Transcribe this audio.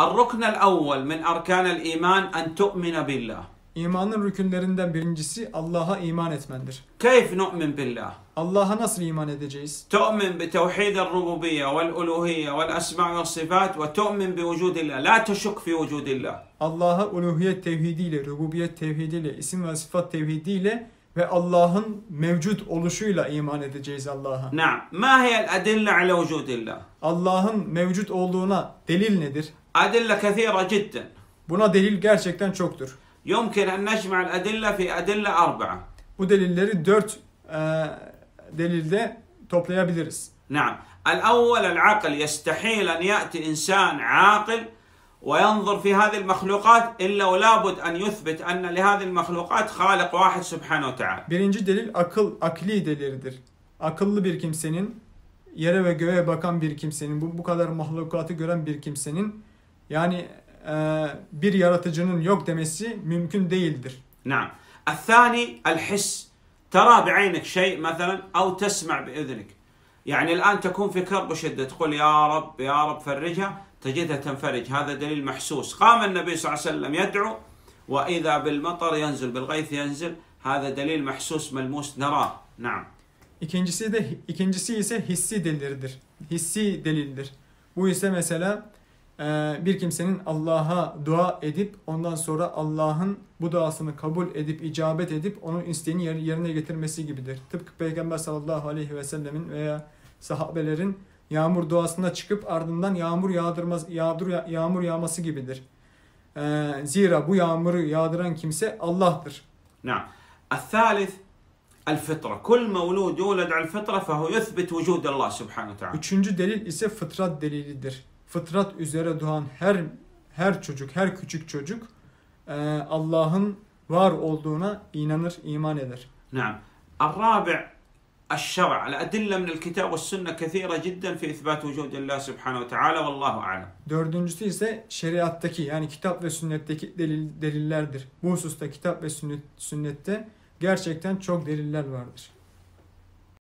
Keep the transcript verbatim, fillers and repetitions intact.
الركن الأول من أركان الإيمان أن تؤمن بالله. İmanın rükünlerinden birincisi Allah'a iman etmendir. كيف نؤمن بالله؟ Allah'a nasıl iman edeceğiz? تؤمن بتوحيد الربوبية والألوهية والأسماء والصفات وتؤمن بوجود الله لا تشك في وجود الله. Allah'a uluhiyet tevhidiyle, rububiyet tevhidiyle, isim ve sıfat tevhidiyle ve Allah'ın mevcut oluşuyla iman edeceğiz Allah'a. نعم. ما هي الأدلة على وجود الله؟ Allah'ın mevcut olduğuna delil nedir? أدلة كثيرة جدا. Buna delil gerçekten çoktur. يمكن أن نجمع الأدلة في أدلة أربعة. Bu delilleri dört e, delilde toplayabiliriz. نعم. الأول العقل يستحيل أن يأتي إنسان عاقل وينظر في هذه المخلوقات إلا ولابد أن يثبت أن لهذه المخلوقات خالق واحد سبحانه وتعالى. Birinci delil akıl, akli delildir. Akıllı bir kimsenin, yere ve göğe bakan bir kimsenin, bu, bu kadar mahlukatı gören bir kimsenin yani e, bir yaratıcının yok demesi mümkün değildir. نعم. الثاني الحس. ترى بعينك شيء مثلا أو تسمع بإذنك. يعني الآن تكون في كرب وشدة تقول يا رب يا رب فرجها تجدها تنفرج. هذا دليل محسوس. قام النبي صلى الله عليه وسلم يدعو وإذا بالمطر ينزل بالغيث ينزل. هذا دليل محسوس ملموس نراه. نعم. İkincisi de ikincisi ise hissi delildir. Hissi delildir. Bu ise mesela bir kimsenin Allah'a dua edip ondan sonra Allah'ın bu duasını kabul edip icabet edip onun isteğini yerine getirmesi gibidir. Tıpkı Peygamber sallallahu aleyhi ve sellemin veya sahabelerin yağmur duasına çıkıp ardından yağmur yağdırmaz yağdır yağmur yağması gibidir. Zira bu yağmuru yağdıran kimse Allah'tır. نعم. الثالث الفطرة. كل مولود يولد على الفطرة فهو يثبت وجود الله سبحانه وتعالى. Üçüncü delil ise fıtrat delilidir. Fıtrat üzere doğan her her çocuk, her küçük çocuk Allah'ın var olduğuna inanır, iman eder. نعم. الرابع الشرع. الأدلة من الكتاب والسنة كثيرة جدا في إثبات وجود الله سبحانه وتعالى والله أعلم. Dördüncüsü ise şeriattaki yani kitap ve sünnetteki delil, delillerdir. Bu hususta kitap ve sünnet, sünnette gerçekten çok deliller vardır.